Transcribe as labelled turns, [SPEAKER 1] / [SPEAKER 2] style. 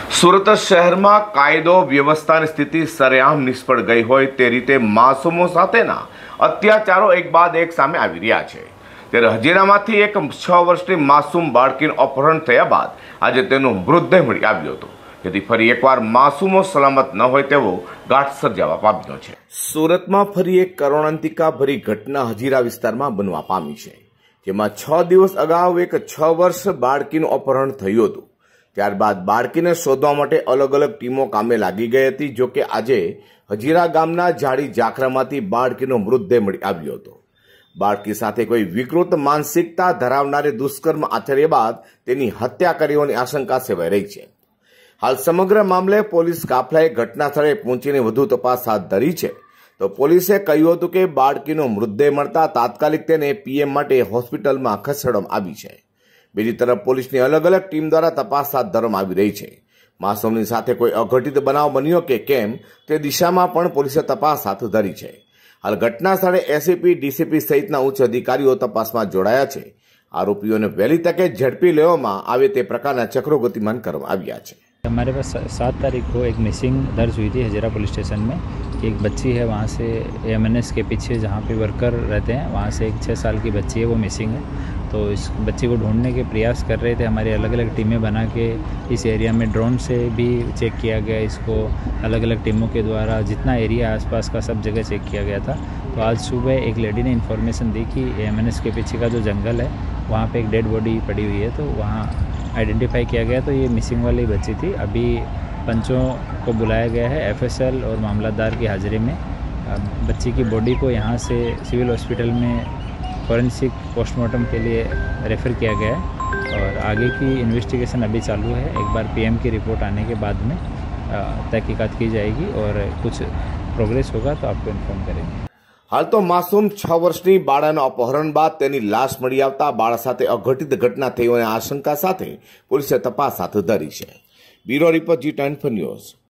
[SPEAKER 1] સુરત શહેરમાં કાયદો વ્યવસ્થાની સ્થિતિ સરેઆમ નિષ્ફળ ગઈ હોય તે રીતે માસૂમો સાથેના અત્યાચારો એક બાદ એક સામે આવી રહ્યા છે। ત્યારે હજીરામાંથી એક 6 વર્ષની માસૂમ બાળકીનું અપહરણ થયા બાદ આજે તેનો મૃતદેહ મળી આવ્યો હતો, જેથી ફરી એકવાર માસૂમો સલામત ન હોય તેવો ઘાટ સર્જાવા પામ્યો છે। સુરતમાં ફરી એક કરુણાંતિકા ભરી ઘટના હજીરા વિસ્તારમાં બનવા પામી છે, જેમાં 6 દિવસ અગાઉ એક 6 વર્ષ બાળકીનું અપહરણ થયું હતું। ત્યારબાદ બાળકીને શોધવા માટે અલગ અલગ ટીમો કામે લાગી ગઈ હતી। જો કે આજે હજીરા ગામના જાડી ઝાખરામાંથી બાળકીનો મૃતદેહ મળી આવ્યો હતો। બાળકી સાથે કોઈ વિકૃત માનસિકતા ધરાવનારે દુષ્કર્મ આચર્યા બાદ તેની હત્યા કરી હોવાની આશંકા સેવાઈ રહી છે। હાલ સમગ્ર મામલે પોલીસ કાફલાએ ઘટના સ્થળે પહોંચીને વધુ તપાસ હાથ ધરી છે। તો પોલીસે કહ્યું હતું કે બાળકીનો મૃતદેહ મળતા તાત્કાલિક તેને પીએમ માટે હોસ્પિટલમાં ખસેડવામાં આવી છે। બીજી તરફ પોલીસની અલગ અલગ ટીમ દ્વારા તપાસ હાથ ધરવામાં આવી રહી છે। માસૂમની સાથે કોઈ અઘટિત બનાવ બન્યો કે કેમ તે દિશામાં પણ પોલીસે તપાસ હાથ ધરી છે। હાલ ઘટના સ્થળે એસીપી, ડીસીપી સહિતના ઉચ્ચ અધિકારીઓ તપાસમાં જોડાયા છે। આરોપીઓને વહેલી તકે ઝડપી લેવામાં આવે તે પ્રકારના ચક્રો ગતિમાન કરવામાં આવ્યા છે।
[SPEAKER 2] हमारे पास 7 तारीख को एक मिसिंग दर्ज हुई थी हजीरा पुलिस स्टेशन में। एक बच्ची है, वहाँ से एमएनएस के पीछे जहाँ पे वर्कर रहते हैं वहाँ से एक 6 साल की बच्ची है, वो मिसिंग है। तो इस बच्ची को ढूंढने के प्रयास कर रहे थे। हमारी अलग अलग टीमें बना के इस एरिया में ड्रोन से भी चेक किया गया इसको। अलग अलग टीमों के द्वारा जितना एरिया आसपास का सब जगह चेक किया गया था। तो आज सुबह एक लेडी ने इन्फॉर्मेशन दी कि एमएनएस के पीछे का जो जंगल है वहाँ पे एक डेड बॉडी पड़ी हुई है। तो वहाँ आइडेंटिफाई किया गया तो ये मिसिंग वाली बच्ची थी। अभी पंचों को बुलाया गया है एफएसएल और मामलतदार की हाजिरी में। बच्ची की बॉडी को यहाँ से सिविल हॉस्पिटल में फॉरेंसिक पोस्टमार्टम के लिए रेफ़र किया गया है और आगे की इन्वेस्टिगेशन अभी चालू है। एक बार पीएम की रिपोर्ट आने के बाद में तहकीकात की जाएगी और कुछ प्रोग्रेस होगा तो आपको इन्फॉर्म करेंगे।
[SPEAKER 1] हाल तो मासूम 6 વર્ષની બાળાના અપહરણ બાદ તેની લાશ મળી આવતા બાળા સાથે અઘટિત ઘટના થઈ હોવાની આશંકા સાથે પોલીસે તપાસ હાથ ધરી છે। Bureau report G10 news.